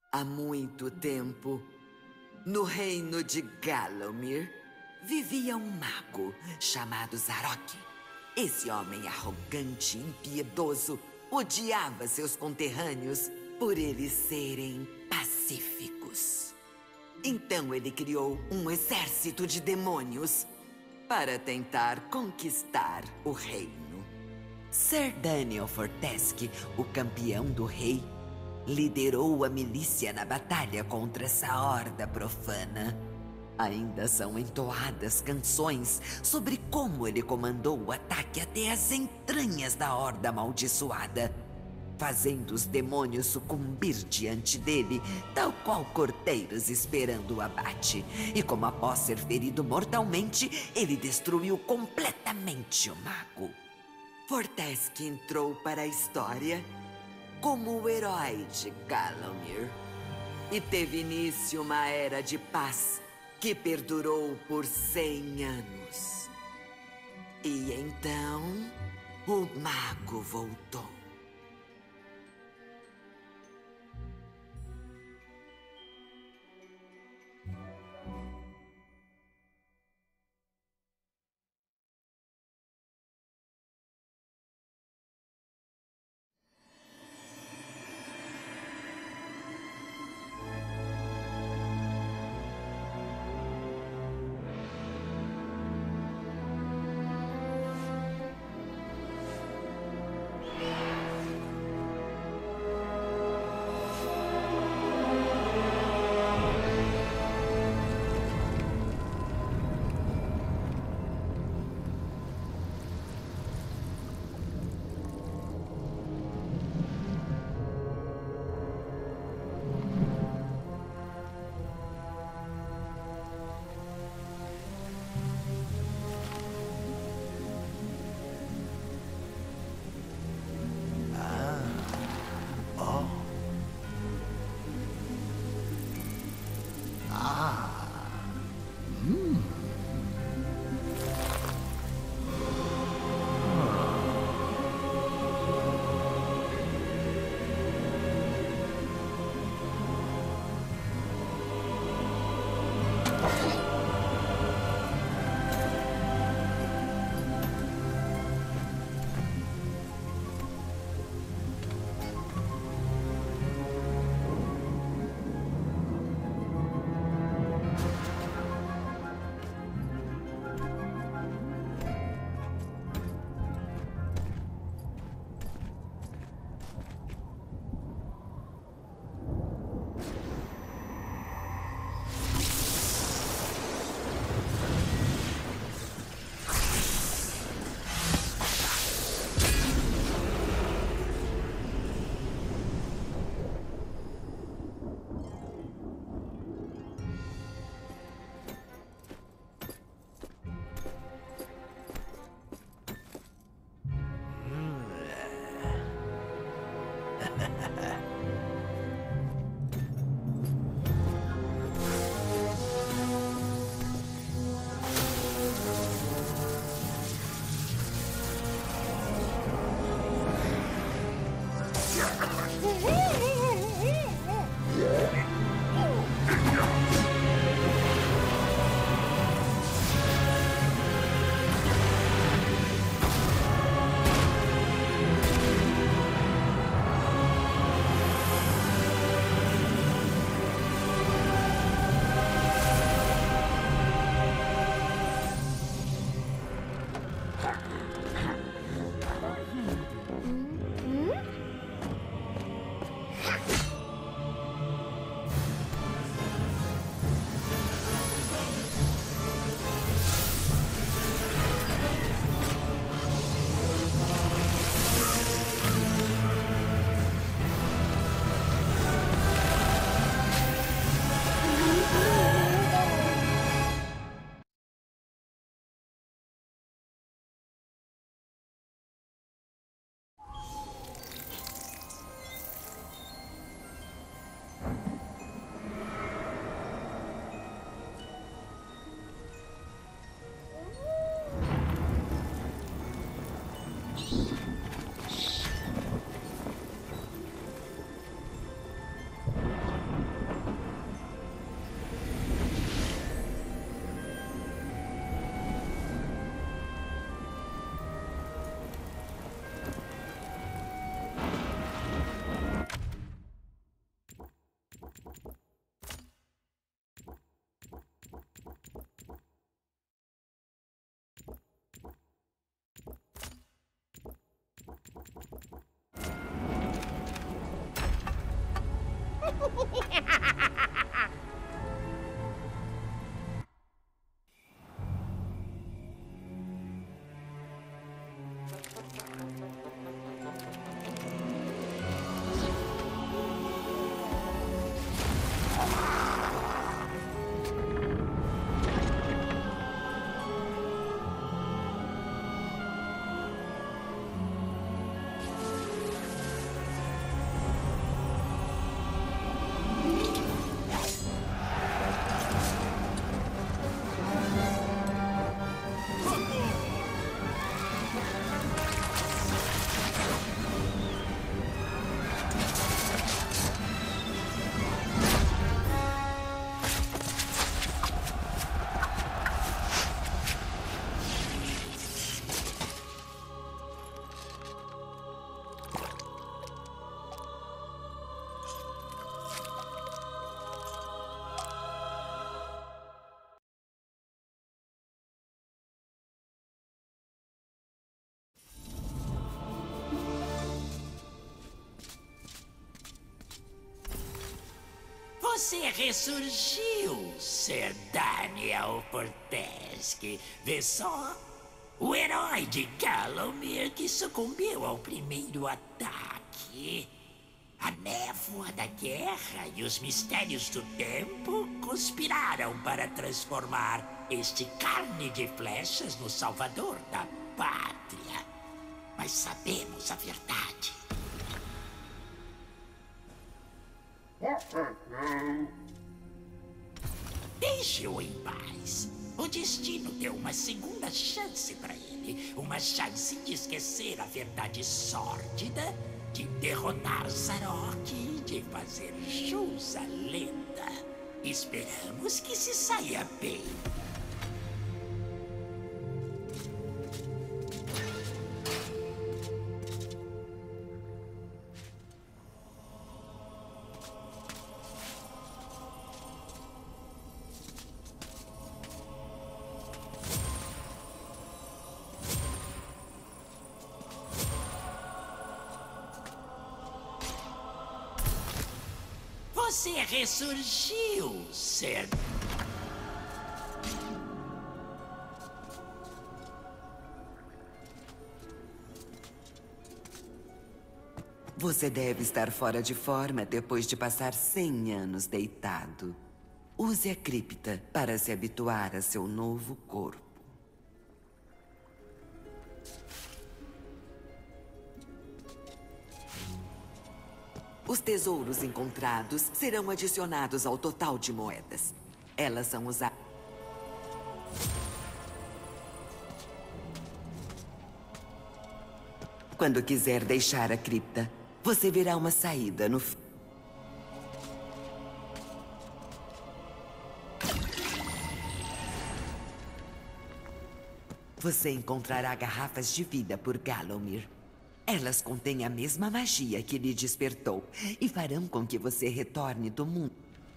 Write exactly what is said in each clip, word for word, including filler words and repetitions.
Há muito tempo, no reino de Gallowmere, vivia um mago chamado Zarok. Esse homem arrogante e impiedoso odiava seus conterrâneos por eles serem pacíficos. Então ele criou um exército de demônios para tentar conquistar o reino. Ser Daniel Fortesque, o campeão do rei, liderou a milícia na batalha contra essa horda profana. Ainda são entoadas canções sobre como ele comandou o ataque até as entranhas da horda amaldiçoada, fazendo os demônios sucumbir diante dele, tal qual cordeiros esperando o abate. E como após ser ferido mortalmente, ele destruiu completamente o mago. Fortesque entrou para a história como o herói de Gallowmere. E teve início uma era de paz que perdurou por cem anos. E então, o mago voltou. Você ressurgiu, Sir Daniel Fortesque. Vê só. O herói de Gallowmere que sucumbiu ao primeiro ataque. A névoa da guerra e os mistérios do tempo conspiraram para transformar este carne de flechas no salvador da pátria. Mas sabemos a verdade. Deixe-o em paz. O destino deu uma segunda chance para ele. Uma chance de esquecer a verdade sórdida, de derrotar Zarok e de fazer jus à lenda. Esperamos que se saia bem. Você ressurgiu, Sir. Você deve estar fora de forma depois de passar cem anos deitado. Use a cripta para se habituar a seu novo corpo. Os tesouros encontrados serão adicionados ao total de moedas. Elas são usadas. Quando quiser deixar a cripta, você verá uma saída no... Você encontrará garrafas de vida por Gallowmere. Elas contêm a mesma magia que lhe despertou e farão com que você retorne do mundo.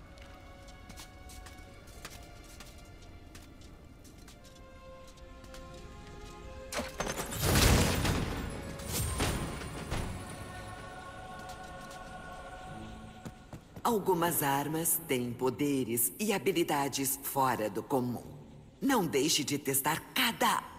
Algumas armas têm poderes e habilidades fora do comum. Não deixe de testar cada...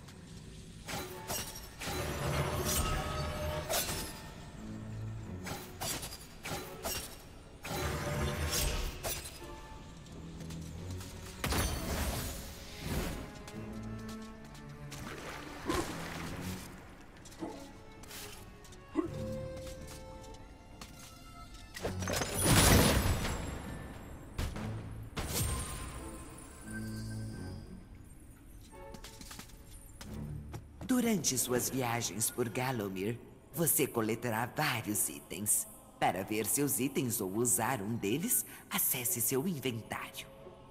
Durante suas viagens por Gallowmere, você coletará vários itens. Para ver seus itens ou usar um deles, acesse seu inventário.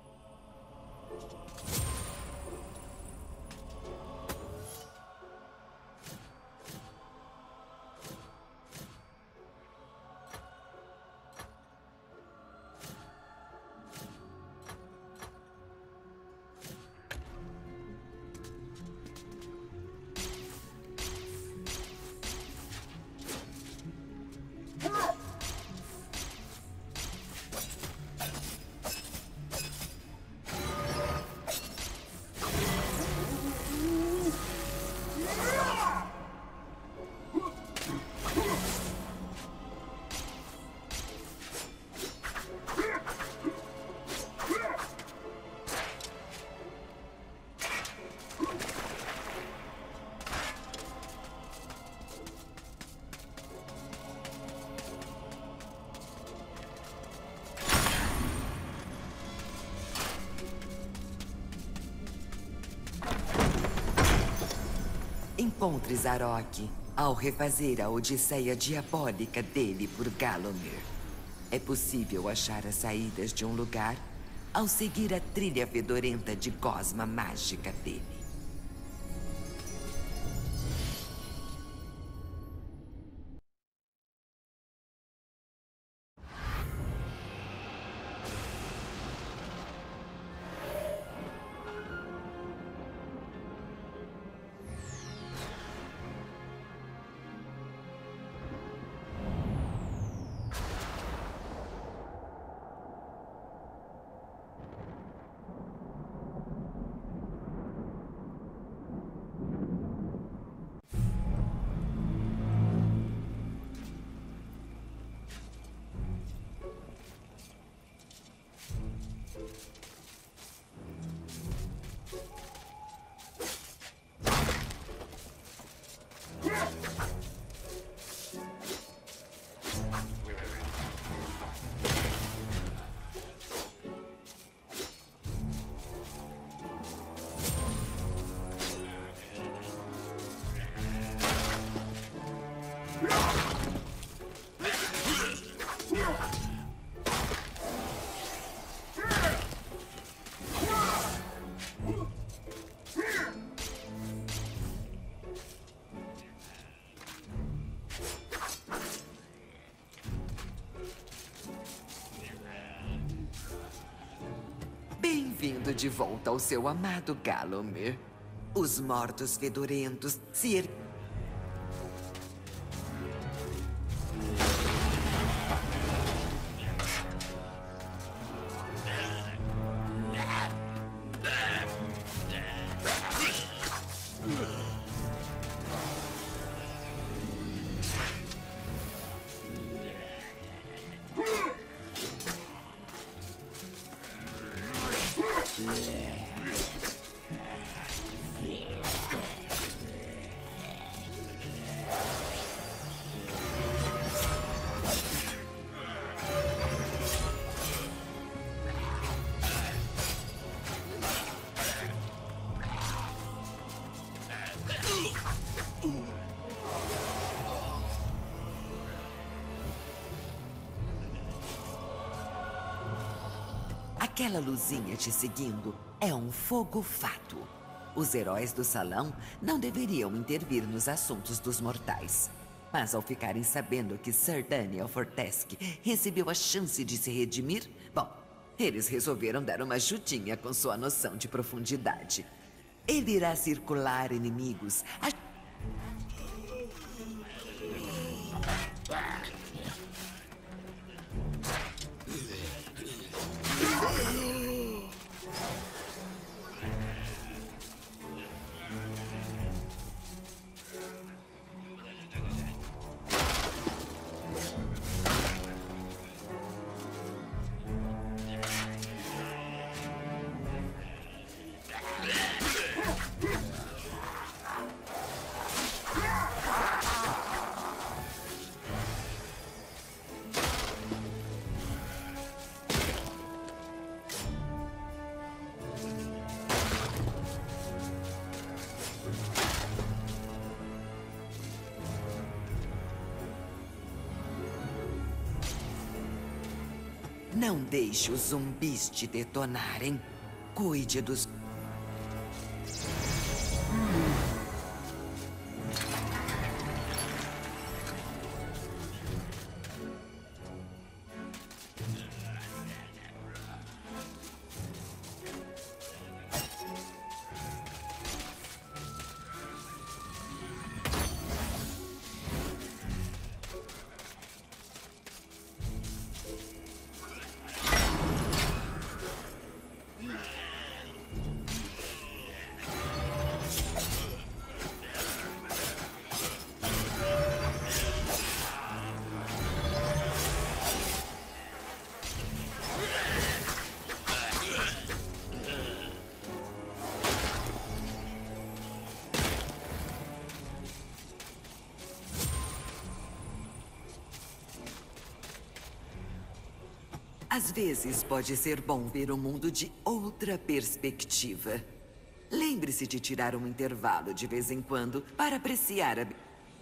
Encontre Zarok ao refazer a odisseia diabólica dele por Gallowmere. É possível achar as saídas de um lugar ao seguir a trilha fedorenta de gosma mágica dele. bem-vindo de volta ao seu amado Gallowmere. Os mortos fedorentos se er... Aquela luzinha te seguindo é um fogo-fato. Os heróis do salão não deveriam intervir nos assuntos dos mortais. Mas ao ficarem sabendo que Sir Daniel Fortesque recebeu a chance de se redimir, bom, eles resolveram dar uma ajudinha com sua noção de profundidade. Ele irá circular inimigos... A... Não deixe os zumbis te detonarem. Cuide dos... Às vezes pode ser bom ver o mundo de outra perspectiva. Lembre-se de tirar um intervalo de vez em quando para apreciar a...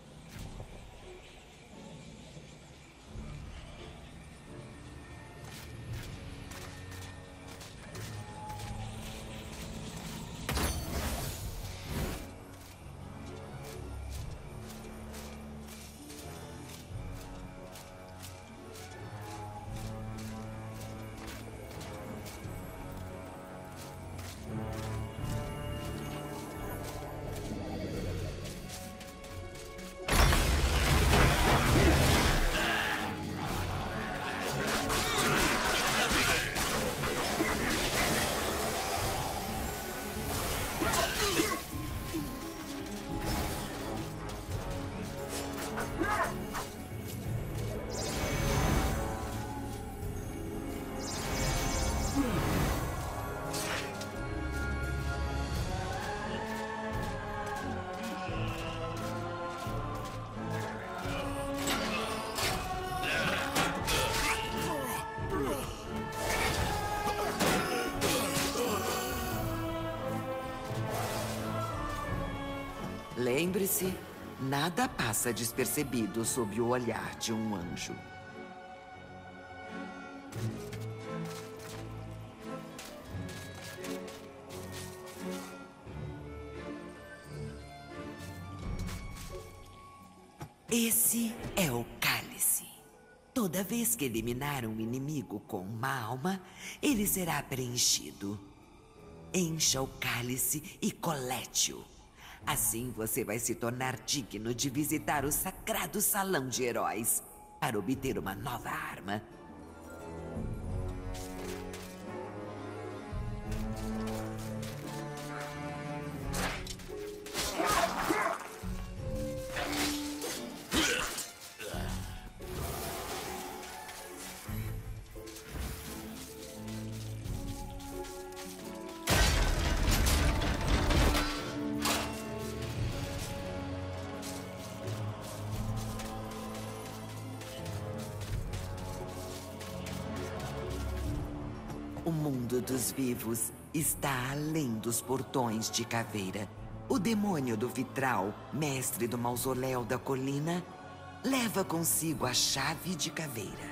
Lembre-se, nada passa despercebido sob o olhar de um anjo. Esse é o cálice. Toda vez que eliminar um inimigo com uma alma, ele será preenchido. Encha o cálice e colete-o. Assim você vai se tornar digno de visitar o sagrado salão de heróis para obter uma nova arma. O mundo dos vivos está além dos portões de Caveira. O demônio do vitral, mestre do mausoléu da colina, leva consigo a chave de Caveira.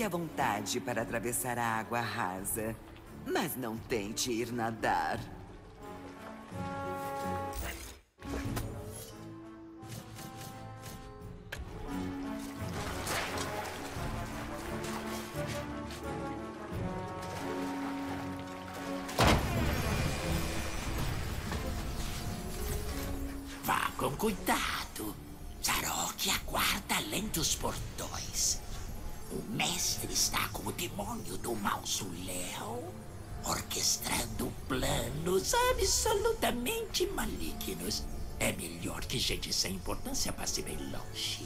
Fique à vontade para atravessar a água rasa, mas não tente ir nadar. Vá com cuidado. Zarok aguarda além dos portões. O mestre está com o demônio do mausoléu, orquestrando planos absolutamente malignos. É melhor que gente sem importância passe bem longe.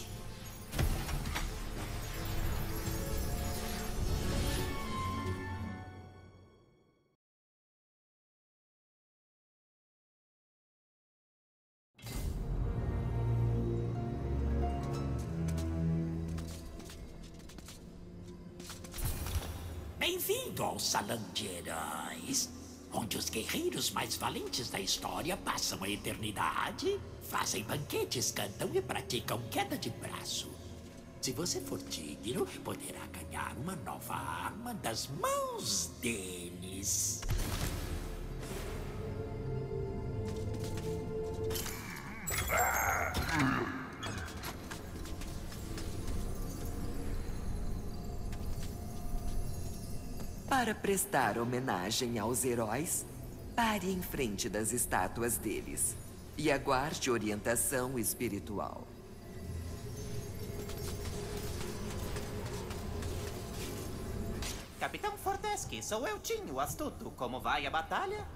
Bem-vindo ao Salão de Heróis, onde os guerreiros mais valentes da história passam a eternidade, fazem banquetes, cantam e praticam queda de braço. Se você for digno, poderá ganhar uma nova arma das mãos deles. Para prestar homenagem aos heróis, pare em frente das estátuas deles e aguarde orientação espiritual. Capitão Fortesque, sou eu, Tim, o astuto. Como vai a batalha?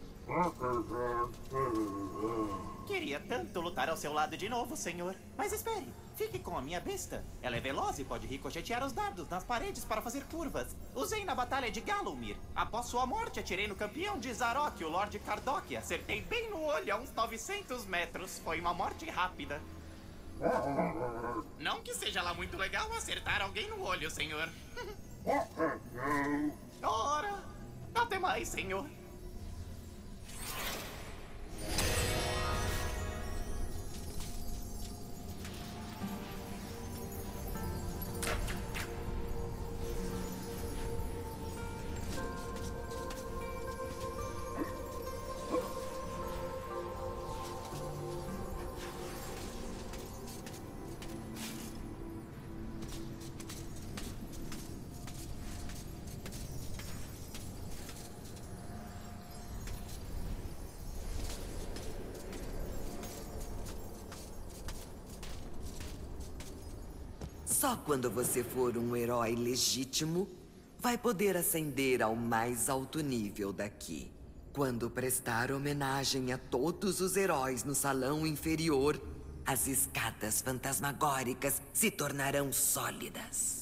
Queria tanto lutar ao seu lado de novo, senhor. Mas espere, fique com a minha besta. Ela é veloz e pode ricochetear os dardos nas paredes para fazer curvas. Usei na batalha de Gallowmere. Após sua morte, atirei no campeão de Zarok, o Lord Cardok. Acertei bem no olho a uns novecentos metros. Foi uma morte rápida. Não que seja lá muito legal acertar alguém no olho, senhor. Ora, até mais, senhor. Só quando você for um herói legítimo, vai poder ascender ao mais alto nível daqui. Quando prestar homenagem a todos os heróis no salão inferior, as escadas fantasmagóricas se tornarão sólidas.